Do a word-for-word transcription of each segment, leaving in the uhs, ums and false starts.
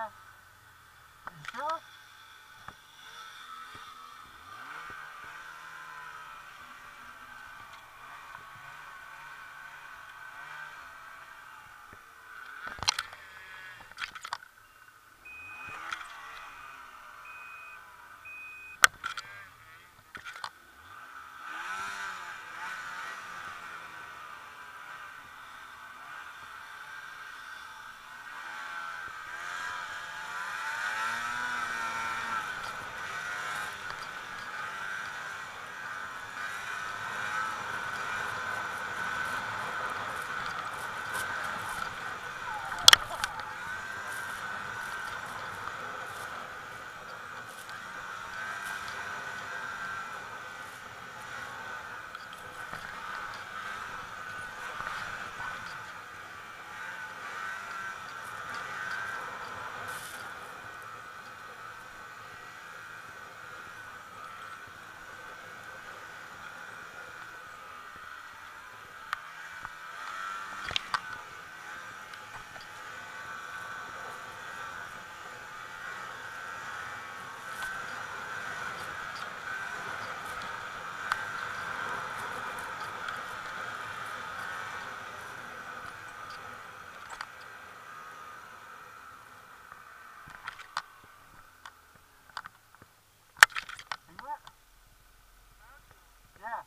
Yeah. You sure? Yeah.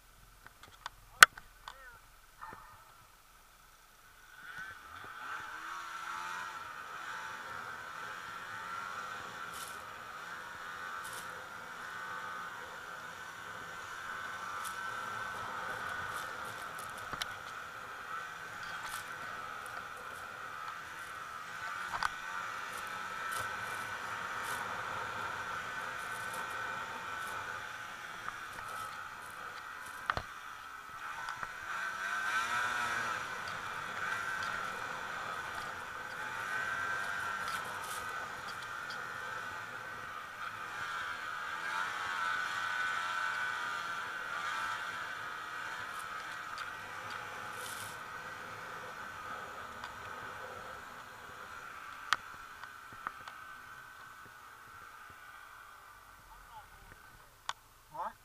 What?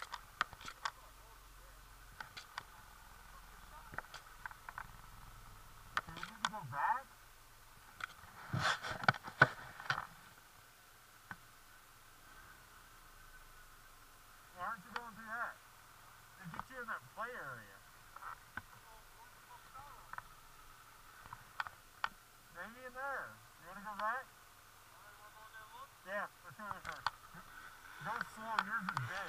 Do we need to go back? Why aren't you going through that? It'll get you in that play area. Maybe in there. You want to go back? Yeah, let's go there first. Go slow, yours is big.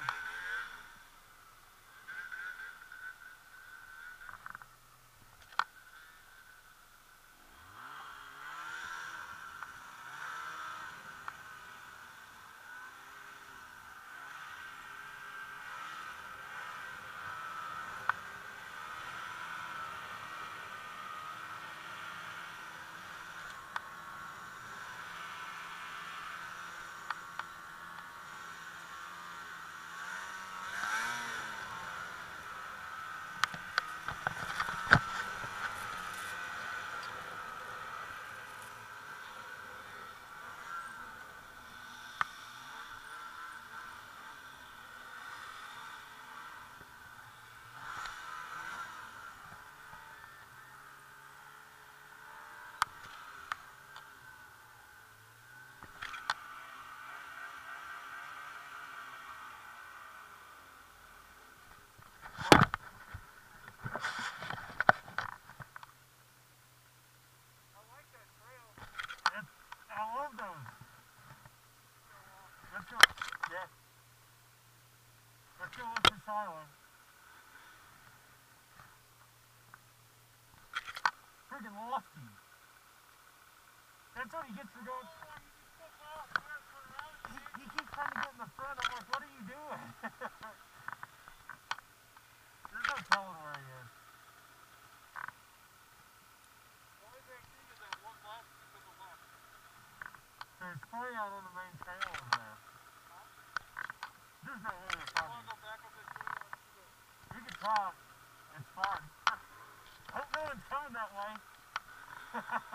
Let's go. Yeah. Let's go look for silent. Friggin' lofty. That's what he gets for going. He, he keeps trying to get in the front. I'm like, what are you doing? There's no telling where he is. The only thing I see is that one left to the left. There's probably out on the main trail over there. Huh? There's no way to find. You want to go back up this trail? You can try. It's fun. Hope no one's coming that way.